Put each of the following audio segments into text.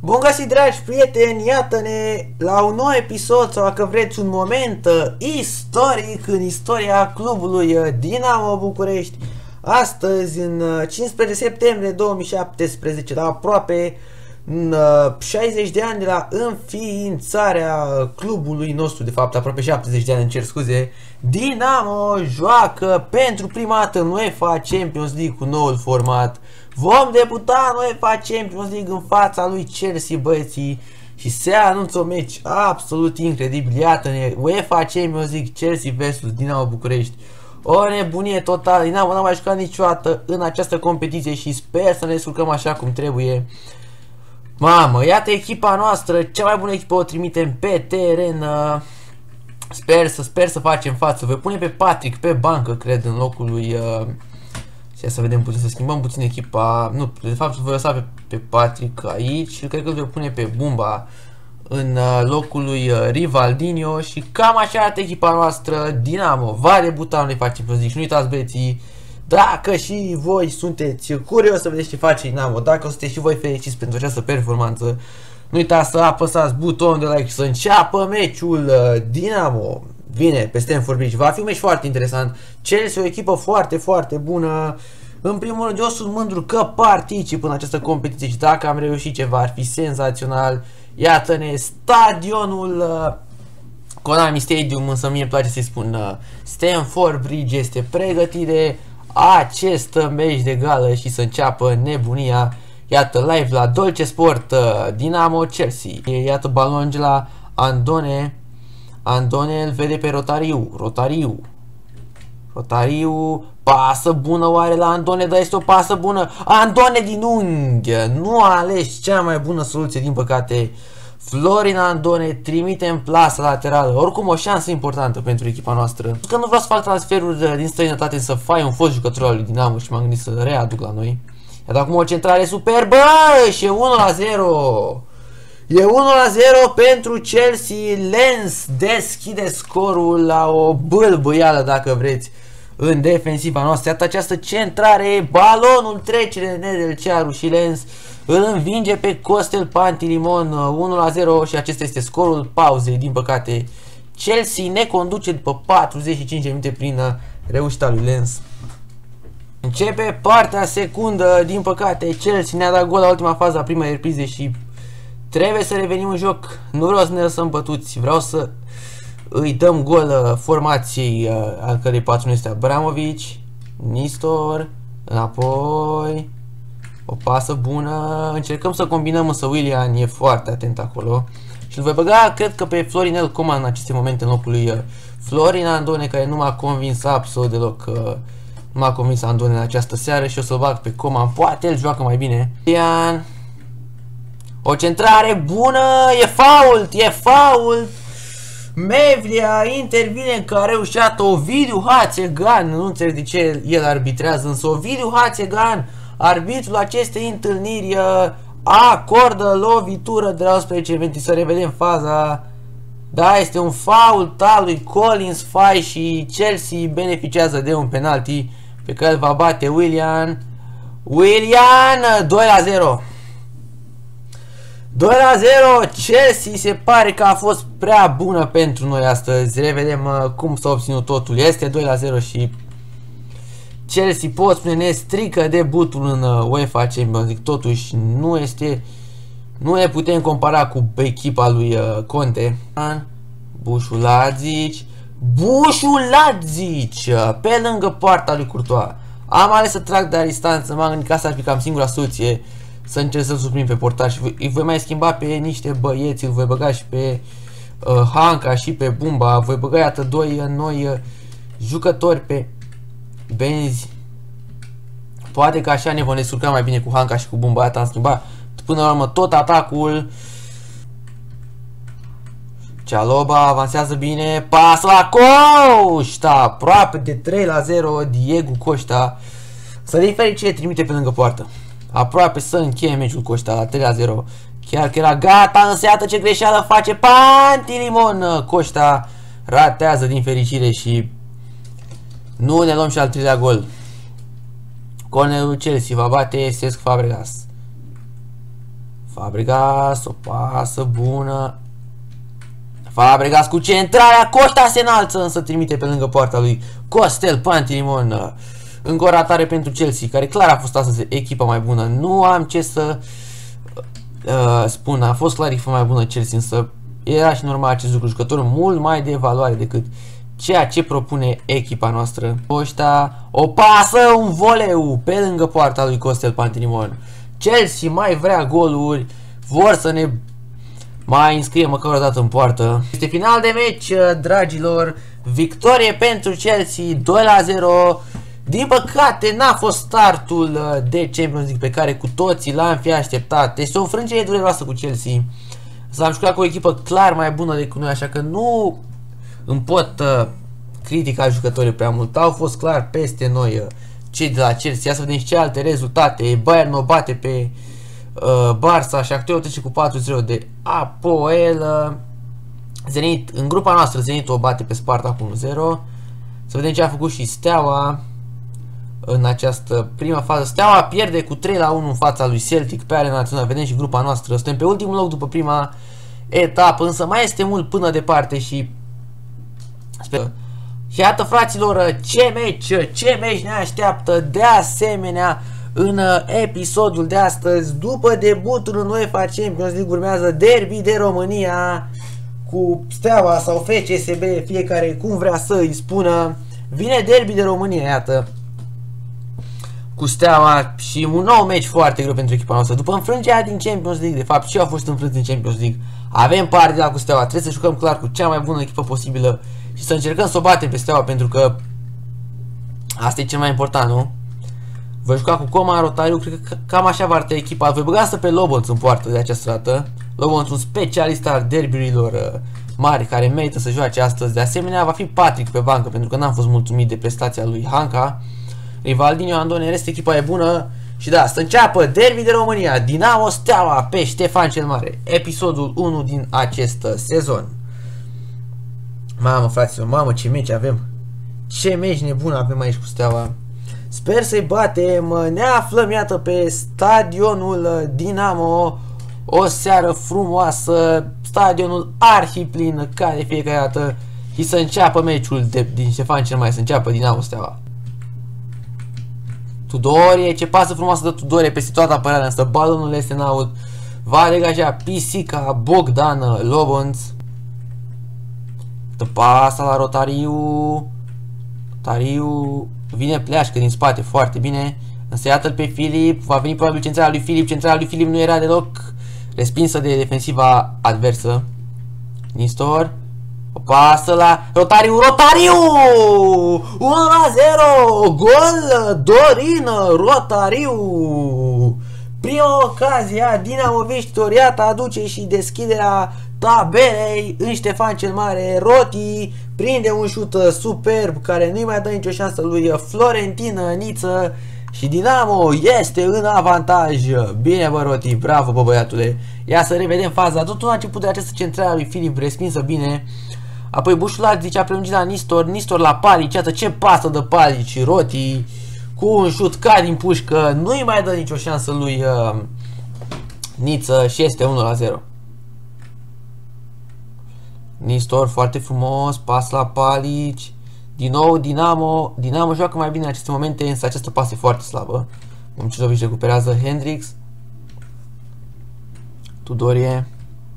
Bun găsit, dragi prieteni, iată-ne la un nou episod, sau dacă vreți un moment istoric în istoria clubului Dinamo București. Astăzi, în 15 septembrie 2017, la aproape 60 de ani de la înființarea clubului nostru, de fapt aproape 70 de ani, îmi cer scuze, Dinamo joacă pentru prima dată în UEFA Champions League cu noul format. Vom debuta în UEFA Champions League în fața lui Chelsea, băieții, și se anunță un meci absolut incredibil. Iată-ne, UEFA Champions League, Chelsea vs Dinamo București. O nebunie totală. Dinamo n-a mai jucat niciodată în această competiție și sper să ne descurcăm așa cum trebuie. Mamă, iată echipa noastră, cea mai bună echipă o trimitem pe teren. Sper să facem față. Voi pune pe Patrick pe bancă, cred, în locul lui... să vedem puțin, să schimbăm puțin echipa. Nu, de fapt voi lăsa pe Patrick aici și cred că îl voi pune pe Bumba în locul lui Rivaldinho. Și cam așa arată echipa noastră. Dinamo va debuta, nu-i facem să zic. Și nu uitați, băieții, dacă și voi sunteți curios să vedeți ce face Dinamo, dacă sunteți și voi fericiți pentru această performanță, nu uitați să apăsați butonul de like și să înceapă meciul. Dinamo vine pe Stamford Bridge. Va fi un meci foarte interesant. Chelsea o echipă foarte, foarte bună. În primul rând, eu sunt mândru că particip în această competiție și dacă am reușit ceva, ar fi senzațional. Iată-ne, stadionul Konami Stadium, însă mie îmi place să-i spun Stamford Bridge, este pregătit de acest meci de gală și să înceapă nebunia. Iată, live la Dolce Sport, Dinamo Chelsea. Iată balonul de la Andone îl vede pe Rotariu, pasă bună oare la Andone, dar este o pasă bună. Andone din unghi, nu a ales cea mai bună soluție, din păcate. Florin Andone trimite în plasa laterală, oricum o șansă importantă pentru echipa noastră. Că nu vreau să fac transferuri din străinătate, să fac un fost jucător al lui Dinamo și m-am gândit să readuc la noi. Iar acum o centrare superbă și e 1-0. E 1-0 pentru Chelsea. Lens deschide scorul la o bâlbâială, dacă vreți, în defensiva noastră. Iată această centrare, balonul trece de Nedelcearu și Lens îl învinge pe Costel Pantilimon. 1-0 și acesta este scorul pauzei. Din păcate, Chelsea ne conduce după 45 de minute prin reușita lui Lens. Începe partea secundă. Din păcate, Chelsea ne-a dat gol la ultima fază a primei reprize și trebuie să revenim în joc. Nu vreau să ne lăsăm bătuți, vreau să îi dăm gol formației al cărei patron este Abramovic. Nistor, înapoi, o pasă bună, încercăm să combinăm, însă Willian e foarte atent acolo. Și îl voi băga, cred că pe Florinel Coman în aceste momente, în locul lui Florin Andone, care nu m-a convins absolut deloc. Nu m-a convins Andone în această seară și o să-l bag pe Coman, poate el joacă mai bine. Ian, o centrare bună, e fault. Mevlia intervine în care a reușit Ovidiu Hațegan, nu înțeleg de ce el arbitrează, însă Ovidiu Hațegan, arbitrul acestei întâlniri, acordă lovitură de la 11 metri. Să revedem faza. Da, este un fault al lui Collins Fai și Chelsea beneficiază de un penalti pe care îl va bate Willian. 2-0. 2-0, Chelsea se pare că a fost prea bună pentru noi astăzi. Revedem cum s-a obținut totul. Este 2-0 și Chelsea, pot spune, ne strică debutul în UEFA Champions League. Totuși nu ne putem compara cu echipa lui Conte. Bușuladzic, pe lângă poarta lui Courtois. Am ales să trag de la distanță, m-am gândit că asta ar fi cam singura soluție, să încerc să-l suprim pe portar și îi voi mai schimba pe niște băieți, îl voi băga și pe Hanca și pe Bumba, voi băga, iată, doi noi jucători pe benzi. Poate că așa ne vom descurca mai bine cu Hanca și cu Bumba. Iată, am schimbat până la urmă tot atacul. Cialoba avansează bine, pas la Costa, aproape de 3-0, Diego Costa. Să din fericire trimite pe lângă poartă. Aproape să încheie meciul Costa la 3-0. Chiar că era gata, însă iată ce greșeală face Pantilimon. Costa ratează din fericire și nu ne luăm și al treilea gol. Cornerul Chelsea va bate Cesc Fabregas. Fabregas, o pasă bună. Fabregas cu centrarea, Costa se înalță, însă trimite pe lângă poarta lui Costel Pantilimon. Încă o ratare pentru Chelsea, care clar a fost astăzi echipa mai bună. Nu am ce să spun, a fost clar echipa mai bună Chelsea, însă era și normal acest lucru. Jucător mult mai de valoare decât ceea ce propune echipa noastră. Costa, o pasă, un voleu pe lângă poarta lui Costel Pantilimon. Chelsea mai vrea goluri, vor să ne mai înscrie măcar o dată în poartă. Este final de meci, dragilor. Victorie pentru Chelsea, 2-0. Din păcate n-a fost startul de Champions League pe care cu toții l-am fi așteptat. Este o înfrângere dureroasă cu Chelsea. S-am jucat cu o echipă clar mai bună decât noi, așa că nu îmi pot critica jucătorii prea mult. Au fost clar peste noi cei de la Chelsea. Ia să vedem și ce alte rezultate. Bayern o bate pe Barça, Shakhtar trece cu 4-0 de Apoel. Zenit, în grupa noastră Zenit o bate pe Sparta cu 1-0. Să vedem ce a făcut și Steaua în această prima fază. Steaua pierde cu 3-1 în fața lui Celtic pe Arena Națională. Vedem și grupa noastră. Suntem pe ultimul loc după prima etapă, însă mai este mult până departe și sper. Și iată, fraților, ce meci ne așteaptă de asemenea în episodul de astăzi. După debutul în UEFA Champions League urmează derby de România cu Steaua sau FCSB, fiecare cum vrea să îi spună. Vine derby de România, iată, cu Steaua și un nou meci foarte greu pentru echipa noastră. După înfrângerea din Champions League, de fapt și au fost înfrânți în Champions League, avem partida cu Steaua. Trebuie să jucăm clar cu cea mai bună echipă posibilă și să încercăm să o batem pe Steaua, pentru că asta e cel mai important, nu? Voi juca cu Coman, Rotariu, cred că cam așa va arăta echipa. Voi băga să pe Lobonț în poartă de această dată. Lobonț, un specialist al derbiurilor mari care merită să joace astăzi. De asemenea, va fi Patrick pe bancă, pentru că n-am fost mulțumit de prestația lui Hanca. Rivaldinho, Andone, rest echipa e bună. Și da, să înceapă derby de România, Dinamo Steaua pe Ștefan cel Mare, episodul 1 din acest sezon. Mamă, fraților, mamă, ce meci avem. Ce meci nebun avem aici cu Steaua. Sper să-i batem. Ne aflăm, iată, pe stadionul Dinamo. O seară frumoasă, stadionul arhiplin ca de fiecare dată. Și să înceapă meciul din Ștefan cel Mare, să înceapă Dinamo Steaua. Tudorie, ce pasă frumoasă de Tudorie peste toată apărarea, însă balonul este în aut. Va degaja Pisica, Bogdan, Lobonț. Pasa la Rotariu. Rotariu vine pleașcă din spate, foarte bine. Însă iată-l pe Filip, va veni probabil centrala lui Filip. Centrala lui Filip nu era deloc respinsă de defensiva adversă. Nistor. O pasă la Rotariu, Rotariu! 1-0! Gol Dorin Rotariu! Prima ocazie a Dinamoviștilor, iată, aduce și deschiderea tabelei în Ștefan cel Mare. Roti prinde un șut superb care nu-i mai dă nicio șansă lui Florentin Niță și Dinamo este în avantaj. Bine, bă, Roti, bravo, bă, băiatule. Ia să revedem faza. Totul a început de această centrală lui Filip, respinsă bine. Apoi Bușulac zice, a prelungit la Nistor, Nistor la Palic, iată ce pasă de Palic și Roti cu un șut ca din pușcă, nu-i mai dă nicio șansă lui Niță și este 1-0. Nistor foarte frumos, pas la Palic. Din nou Dinamo joacă mai bine în aceste momente, însă această pasă e foarte slabă. Momcilovici recuperează Hendrix. Tudorie.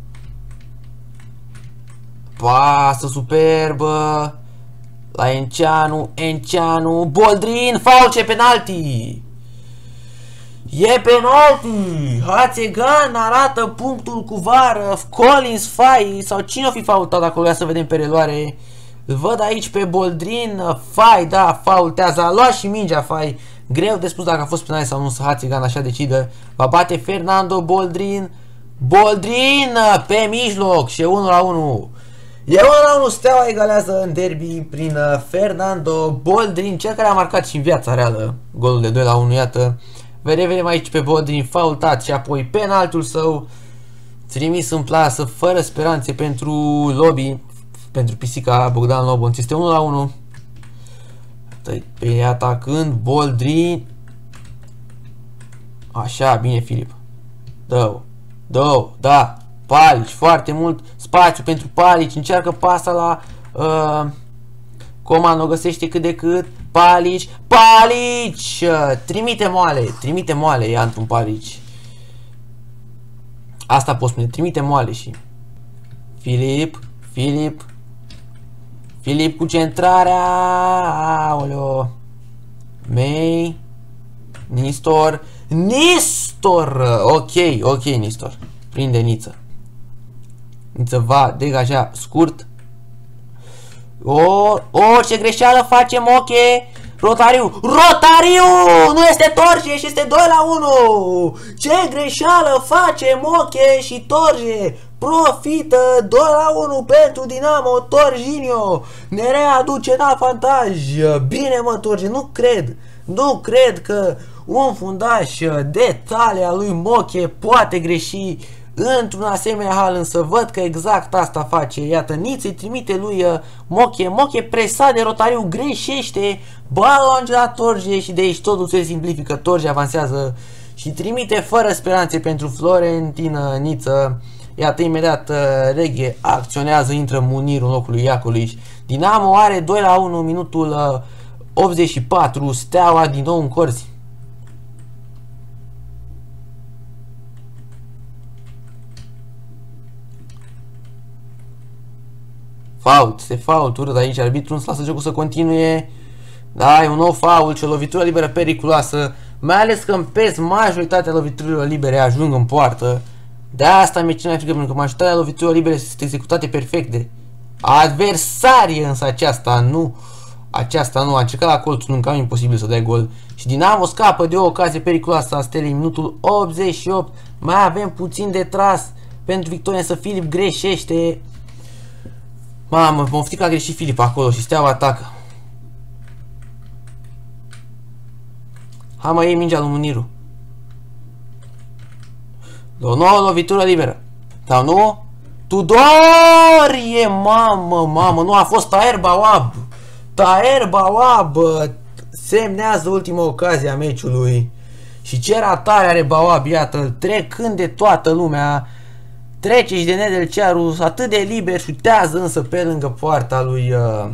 Pasă superbă la Enceanu, Boldrin, faul, ce penalti! E penalti! Hațegan arată punctul cu vară, Collins, Fai, sau cine o fi faultat acolo, ia să vedem pe reluare. Îl văd aici pe Boldrin, Fai, da, faultează, a luat și mingea Fai. Greu de spus dacă a fost penal sau nu, să Hațegan așa decide. Va bate Fernando Boldrin, Boldrin pe mijloc și 1-1. E 1-1, Steaua egalează în derby prin Fernando Boldrin, cel care a marcat și în viața reală golul de 2-1, iată. Vedem aici pe Boldrin faultat și apoi penaltul său trimis în plasă, fără speranțe pentru lobby, pentru Pisica, Bogdan Lobonț. Este 1-1. Pe atacând Boldrin. Așa, bine Filip. Dă-o. Două, da. Palici, foarte mult spațiu pentru Palici. Încearcă pasa la Coman, o găsește cât de cât. Palici, Palici! Trimite moale, ia într-un Palici. Asta pot spune, trimite moale și Filip cu centrarea. Aoleo. May. Nistor. Ok, Nistor. Prinde Niță. Niță va degaja scurt. Ce greșeală facem, ok. Rotariu! Nu este Torje și este 2-1! Ce greșeală facem, ok, și Torje profită 2-1 pentru Dinamo. Torjinho ne readuce în avantaj. Bine, mă, Torje, nu cred că un fundaș de talia lui Moche poate greși într-un asemenea hal, însă văd că exact asta face. Iată, Niță îi trimite lui Moche presat de Rotariu, greșește, balul ajunge la Torje și de aici totul se simplifică. Torje avansează și trimite fără speranțe pentru Florentin Niță. Iată, imediat Reghe acționează, intră Munir în locul lui Iaculiș. Dinamo are 2-1, minutul 84, Steaua din nou în corzi. Fault, urât aici, arbitrul însă lasă jocul să continue. Da, e un nou fault și o lovitură liberă periculoasă, mai ales că în PES majoritatea loviturilor libere ajung în poartă. De asta mi-e cel mai frică, pentru că majoritatea loviturilor libere sunt executate perfect de adversarie, însă aceasta nu, a încercat la colțul, nu, cam imposibil să dai gol. Și Dinamo scapă de o ocazie periculoasă a Stelei, minutul 88, mai avem puțin de tras pentru victorie, însă Filip greșește. Mamă, mă că a greșit Filip acolo și Steaua atacă. Hai, mă, iei mingea lui Muniru. O nouă lovitură liberă. Sau nu? Tudorie! Mamă, nu a fost Taher Bawab semnează ultima ocazie a meciului. Și ce ratare are Bawab, iată, trecând de toată lumea. Trece și de Nedelcearu, atât de liber, șutează însă pe lângă poarta lui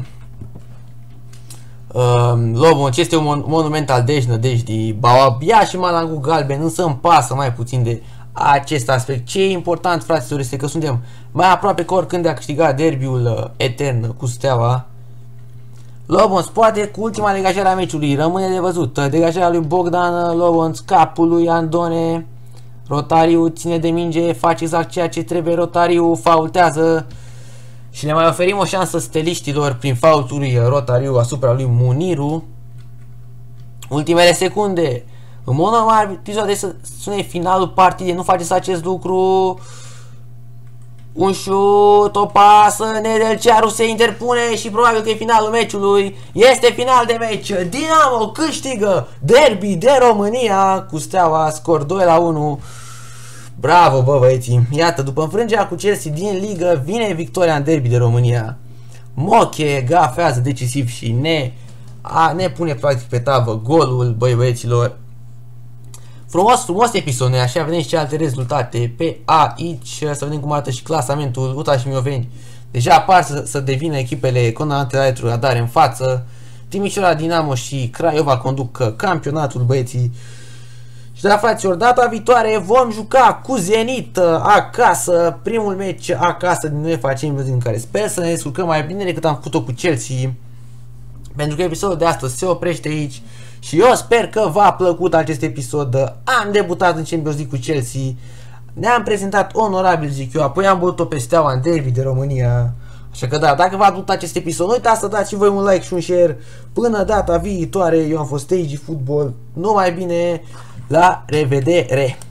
Lobon. Ce este un monument al deznădejdii. Bawab ia și malangul galben, însă îmi pasă mai puțin de acest aspect. Ce e important, fraților, este că suntem mai aproape ca oricând de a câștiga derbiul etern cu Steaua. Lobons poate cu ultima degajare a meciului, rămâne de văzut. Degajarea lui Bogdan Lobons, capul lui Andone. Rotariu ține de minge, face exact ceea ce trebuie. Rotariu faultează și le mai oferim o șansă steliștilor prin faultul lui Rotariu asupra lui Muniru. Ultimele secunde. În mod normal, episodul să sune finalul partidei, nu faceți acest lucru. Un șut, o pasă, Nedelcearu se interpune și probabil că e finalul meciului. Este final de meci. Dinamo câștigă derby de România cu Steaua, scor 2-1. Bravo, bă, băieții. Iată, după înfrângerea cu Chelsea din ligă, vine victoria în derby de România. Moche gafează decisiv și ne pune practic pe tavă golul, băieților. Frumos episod, noi așa vedem și ce alte rezultate pe aici, să vedem cum arată și clasamentul. UTA și Mioveni deja apar să devină echipele condamnate la retrogradare în față. Timișoara, Dinamo și Craiova conduc campionatul, băieții. Și da, fraților, data viitoare vom juca cu Zenit acasă, primul meci acasă din UEFA Champions, în care sper să ne descurcăm mai bine decât am făcut-o cu Chelsea. Pentru că episodul de astăzi se oprește aici. Și eu sper că v-a plăcut acest episod. Am debutat în Champions League cu Chelsea. Ne-am prezentat onorabil, zic eu. Apoi am bătut-o pe Steaua în derby de România. Așa că da, dacă v-a plăcut acest episod, nu uitați să dați și voi un like și un share. Până data viitoare, eu am fost Stage Football. Numai bine, la revedere!